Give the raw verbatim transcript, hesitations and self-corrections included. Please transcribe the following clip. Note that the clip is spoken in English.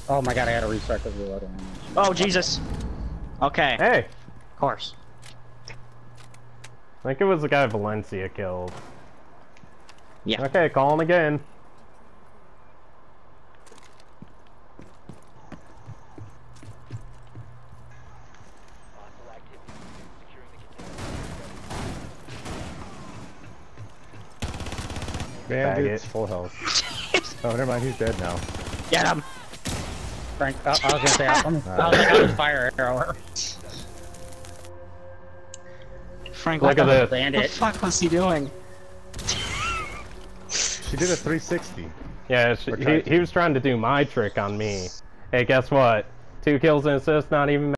Oh my god, I gotta restart the reloading. Oh, Jesus. Okay. Hey! Of course. I think it was the guy Valencia killed. Yeah. Okay, call him again. Bandits, full health. Oh, never mind, he's dead now. Get him! Frank, I, I was gonna say, I, I was like, I was fire arrow. Frank, Look what at the, this. what the fuck was he doing? She did a three sixty. Yeah, she, he, he was trying to do my trick on me. Hey, guess what? Two kills and assists, not even